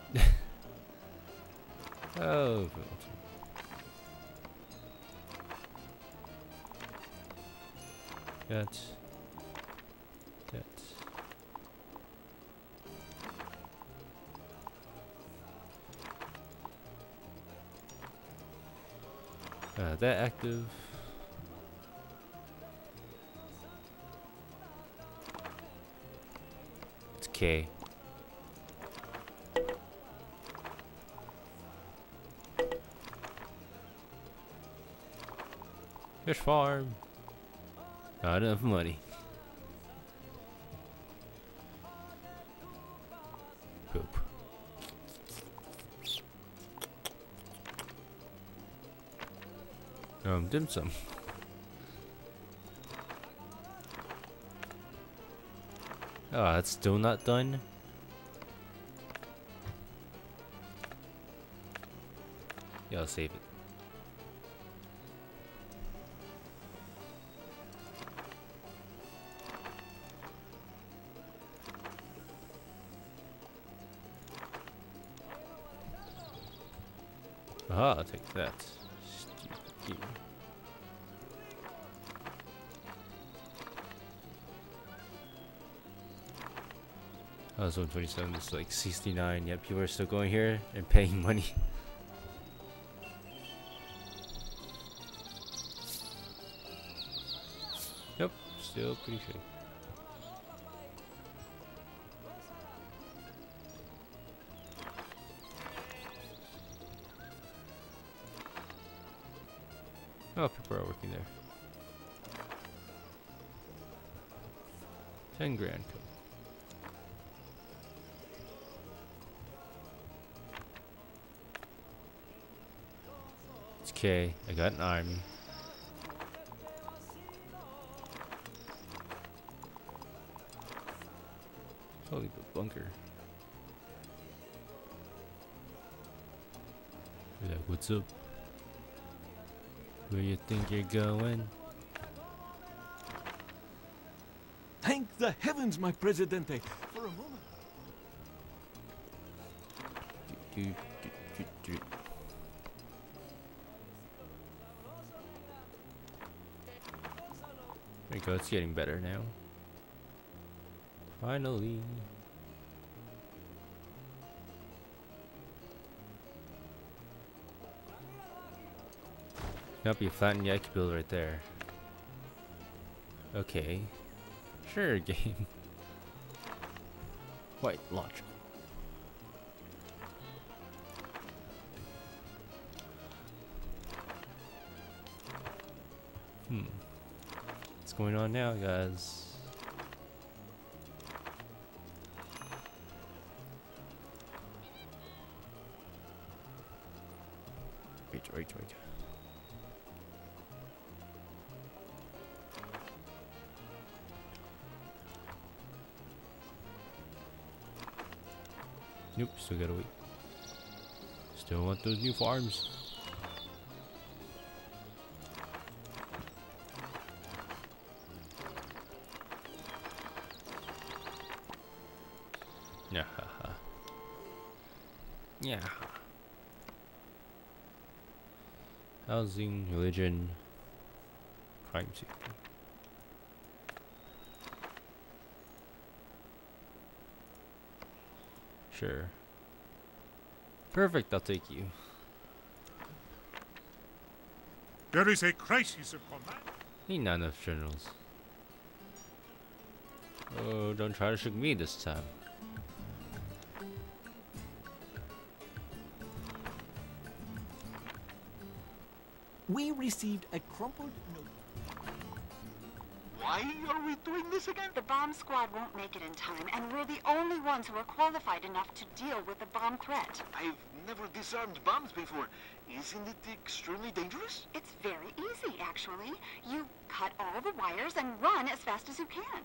Oh, got that. That active. It's K. Fish farm. Not enough money. Poop. Dim sum. Oh, that's still not done? Yeah, I'll save it. Aha, I'll take that. Stupid. Oh, it's 127, it's like 69. Yeah, people are still going here and paying money. Yep, still pretty shitty. Oh, people are working there. 10 grand. Cool. It's K. I got an army. Holy the bunker. Be like, what's up? Where you think you're going? Thank the heavens, my Presidente. For a moment. Do, do, do. There you go, it's getting better now. Finally. Cannot be flattened yet, I could build right there. Okay. Sure, game. White launcher. What's going on now, guys? Wait. Nope, still gotta wait. Still want those new farms. Yeah. Yeah. Housing, religion, crime safety. Sure. Perfect, I'll take you. There is a crisis of command. Need not enough generals. Oh, don't try to shoot me this time. We received a crumpled note. Why are we doing this again? The bomb squad won't make it in time, and we're the only ones who are qualified enough to deal with the bomb threat. I've never disarmed bombs before. Isn't it extremely dangerous? It's very easy, actually. You cut all the wires and run as fast as you can.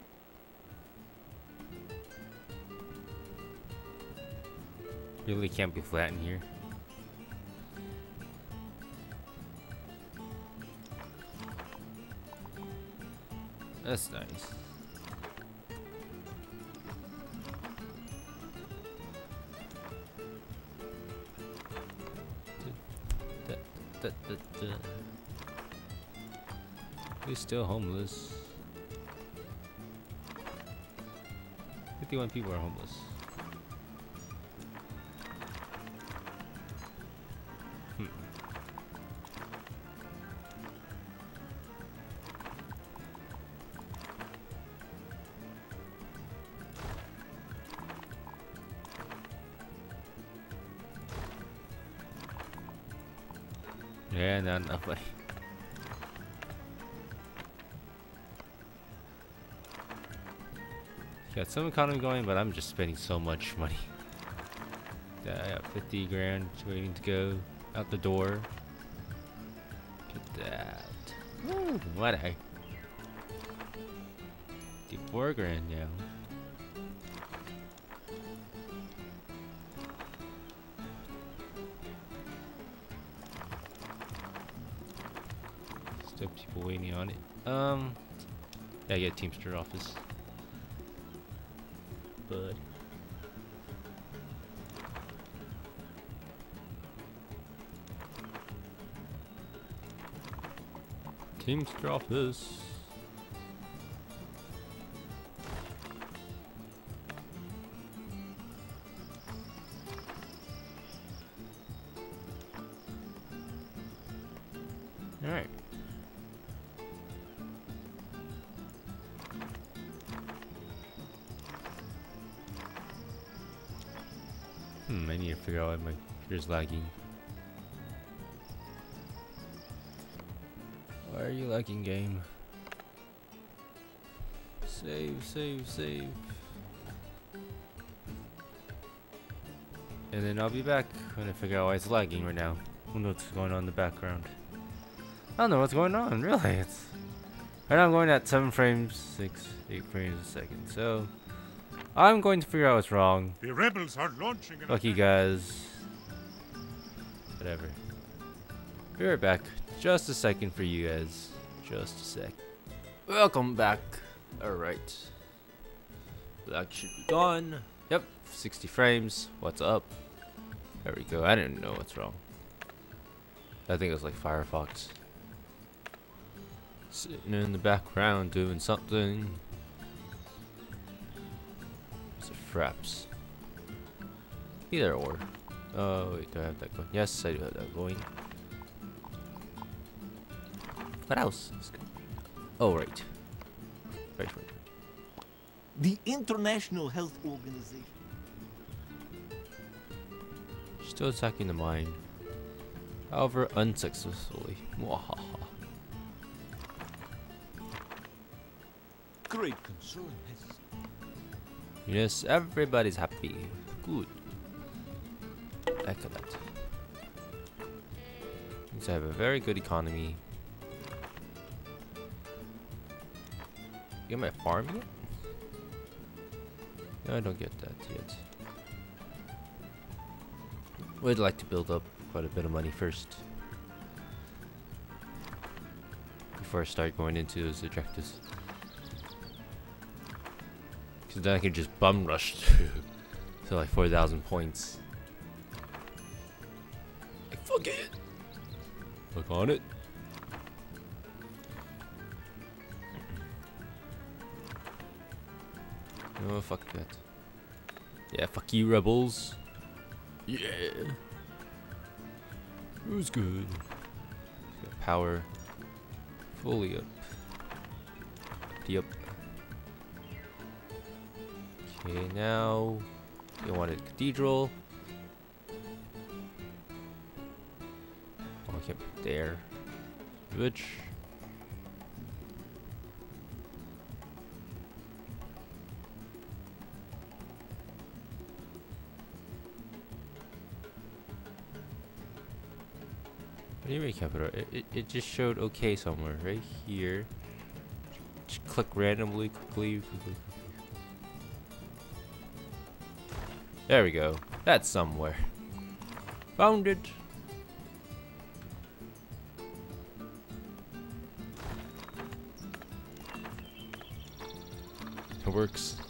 Really can't be flat in here. That's nice. He's still homeless. 51 people are homeless. Yeah, not enough money. Got some economy going, but I'm just spending so much money. Yeah, I got 50 grand waiting to go out the door. Get that. Woo, what a 54 grand now. Still people waiting on it. Yeah, I get Teamster office. But Teamster office. All right. I need to figure out why my computer's lagging. Why are you lagging, game? Save, save, save. And then I'll be back when I figure out why it's lagging right now. Who knows what's going on in the background? I don't know what's going on, really. It's right now I'm going at 7 frames, 6, 8 frames a second. So I'm going to figure out what's wrong. The rebels are launching an Fuck you guys. Whatever. Be right back. Just a second for you guys. Just a sec. Welcome back. Alright. That should be gone. Yep. 60 frames. What's up? There we go. I didn't know what's wrong. I think it was like Firefox. Sitting in the background doing something. Fraps. Either or. Oh wait, do I have that going? Yes, I do have that going. What else? Oh right. Right. The International Health Organization. Still attacking the mine. However, unsuccessfully. Mwahaha. Great concern has. Yes, everybody's happy. Good. Excellent. Means I have a very good economy. Get my farm yet? No, I don't get that yet. Would like to build up quite a bit of money first. Before I start going into those objectives. Because then I can just bum rush to like 4,000 points. Like, fuck it! Look on it. Oh, fuck that. Yeah, fuck you, rebels. Yeah. Who's good? Got power fully up. Yep. Okay, now you wanted cathedral. Oh, I can't put there. Which? What do you mean capital? It just showed okay somewhere, right here. Just click randomly, quickly. There we go. That's somewhere. Found it. It works.